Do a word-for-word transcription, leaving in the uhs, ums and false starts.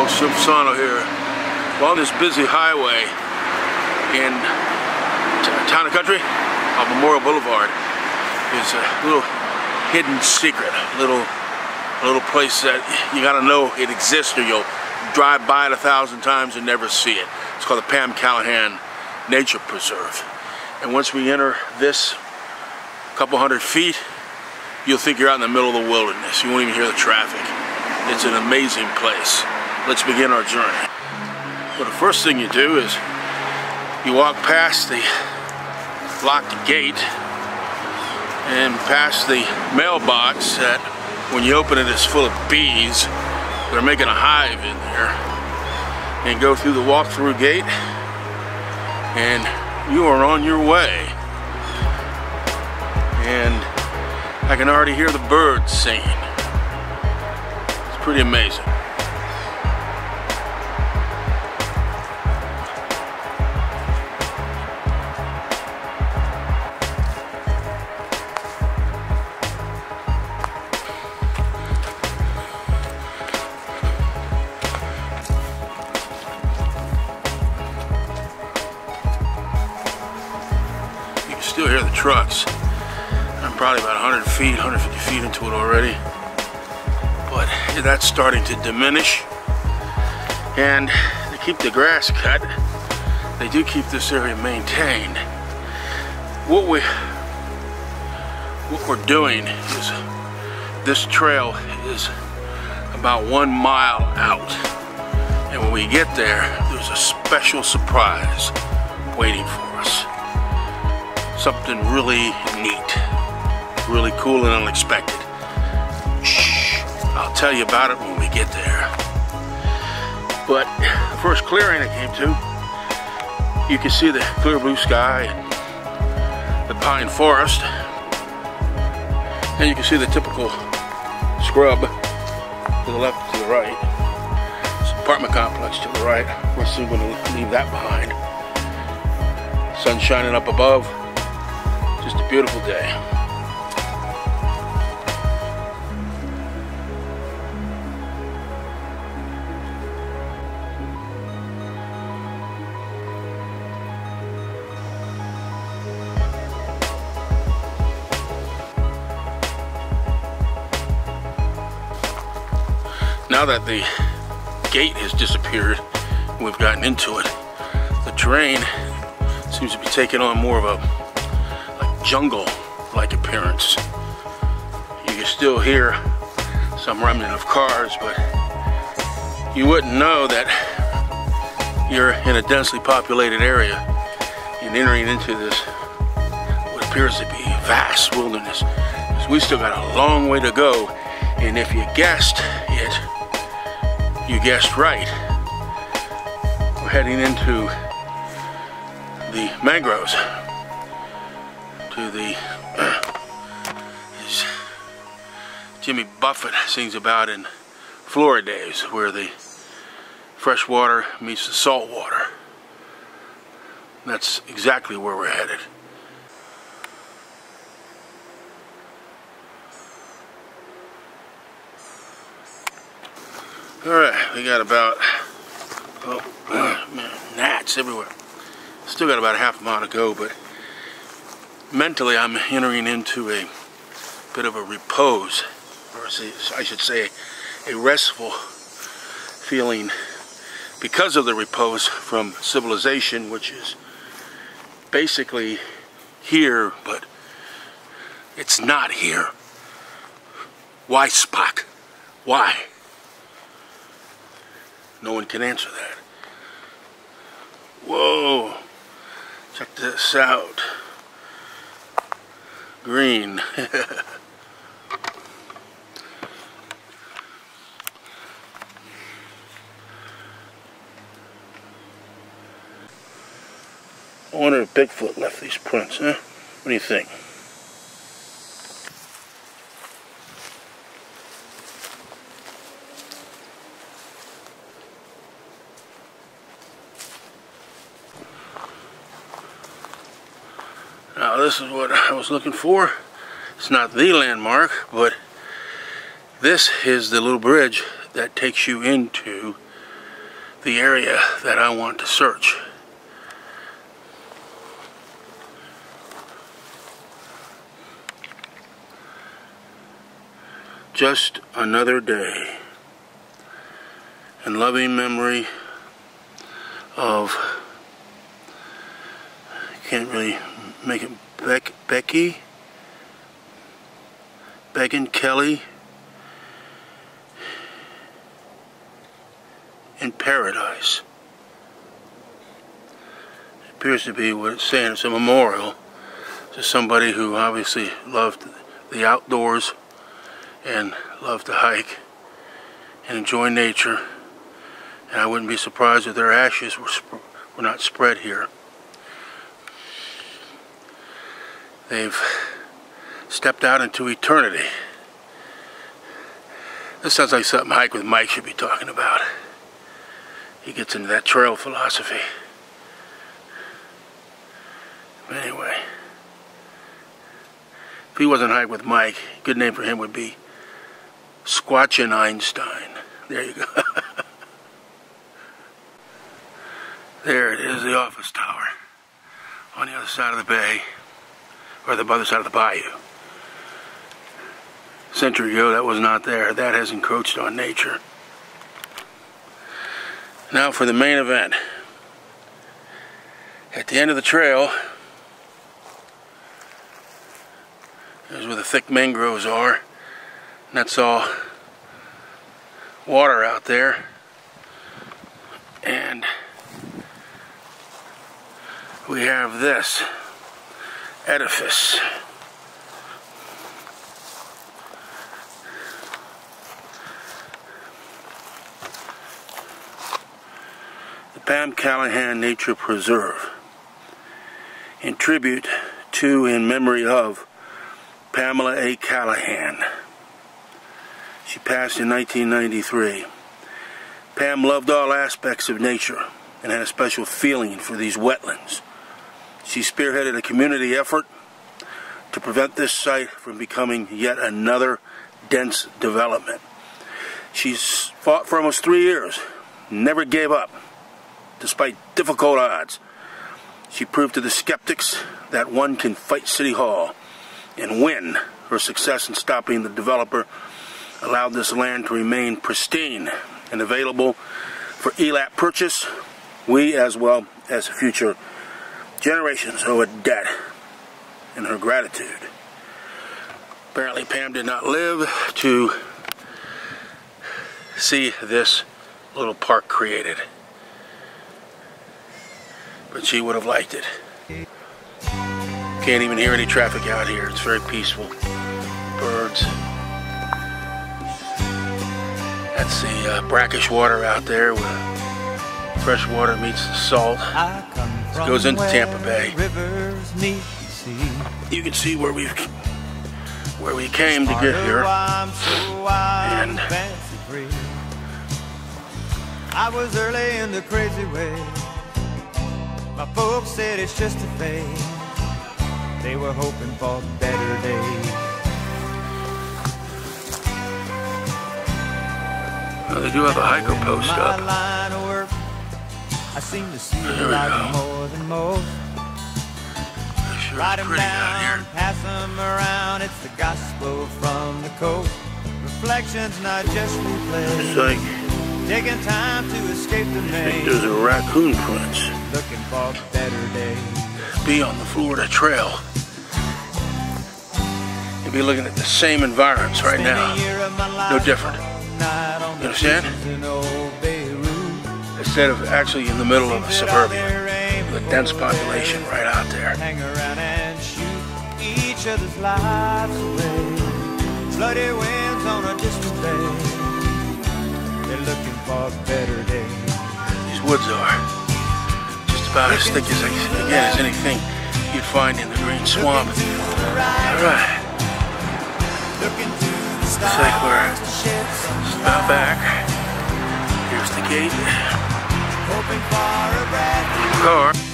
Simpsano here. Along this busy highway in Town and Country on Memorial Boulevard is a little hidden secret, a little, a little place that you gotta know it exists, or you'll drive by it a thousand times and never see it. It's called the Pam Callahan Nature Preserve. And once we enter this couple hundred feet, you'll think you're out in the middle of the wilderness. You won't even hear the traffic. It's an amazing place. Let's begin our journey. Well, the first thing you do is you walk past the locked gate and past the mailbox that, when you open it, is full of bees. They're making a hive in there. And go through the walk-through gate and you are on your way. And I can already hear the birds singing. It's pretty amazing. You can still hear the trucks. I'm probably about one hundred feet, one hundred fifty feet into it already. But that's starting to diminish. And to keep the grass cut, they do keep this area maintained. What, we, what we're doing is, this trail is about one mile out. And when we get there, there's a special surprise waiting for us. Something really neat. Really cool and unexpected. Shh, I'll tell you about it when we get there. But the first clearing I came to, you can see the clear blue sky and the pine forest, and you can see the typical scrub to the left, to the right. This apartment complex to the right. We're soon going to leave that behind. Sun shining up above. Just a beautiful day. Now that the gate has disappeared and we've gotten into it, the terrain seems to be taking on more of a like jungle-like appearance. You can still hear some remnant of cars, but you wouldn't know that you're in a densely populated area and entering into this what appears to be vast wilderness. Because we still got a long way to go, and if you guessed it, you guessed right. We're heading into the mangroves, to the uh, as Jimmy Buffett sings about in Florida days, where the fresh water meets the salt water. That's exactly where we're headed. Alright, we got about, oh, uh, man, gnats everywhere. Still got about a half a mile to go, but mentally I'm entering into a bit of a repose, or I should say a restful feeling, because of the repose from civilization, which is basically here, but it's not here. Why, Spock? Why? No one can answer that. Whoa, check this out. Green. I wonder if Bigfoot left these prints, huh? What do you think? Now this is what I was looking for. It's not the landmark, but this is the little bridge that takes you into the area that I want to search. Just another day in loving memory of, can't really make it, Beck, Becky, Began Kelly in paradise. It appears to be what it's saying. It's a memorial to somebody who obviously loved the outdoors and loved to hike and enjoy nature. And I wouldn't be surprised if their ashes were, sp were not spread here. They've stepped out into eternity. This sounds like something Hike with Mike should be talking about. He gets into that trail philosophy. But anyway, if he wasn't Hike with Mike, a good name for him would be Squatchin' Einstein. There you go. There it is, the office tower on the other side of the bay, or the other side of the bayou. A century ago, that was not there. That has encroached on nature. Now for the main event. At the end of the trail, there's where the thick mangroves are. And that's all water out there. And we have this edifice. The Pam Callahan Nature Preserve, in tribute to and memory of Pamela A. Callahan. She passed in nineteen ninety-three. Pam loved all aspects of nature and had a special feeling for these wetlands. She spearheaded a community effort to prevent this site from becoming yet another dense development. She's fought for almost three years, never gave up, despite difficult odds. She proved to the skeptics that one can fight City Hall and win. Her success in stopping the developer allowed this land to remain pristine and available for E L A P purchase. We, as well as future generations, owe a debt in her gratitude. Apparently Pam did not live to see this little park created, but she would have liked it. Can't even hear any traffic out here. It's very peaceful. Birds. That's the uh, brackish water out there where fresh water meets the salt. It goes into Tampa Bay. You can see where we where we came to get here. And I was early in the crazy way. My folks said it's just a phase. They were hoping for better days. Well, they do have a hiker post up. I seem to see it like more than most. Sure Ride them pretty down, out here. pass them around. It's the gospel from the coast. Reflections, not just replays. It's like taking time to escape the I think maze. there's a raccoon prints. Looking for better days. Be on the Florida Trail. You'll be looking at the same environs right now. No different. You understand? Instead of actually in the middle of a suburbia with a dense population right out there. Hang around and shoot each other's lives away. Bloody winds on a distant bay. They're looking for better days. These woods are just about as thick as, again, as anything you'd find in the green swamp. Alright. Looks like we're about back. Here's the gate. Car.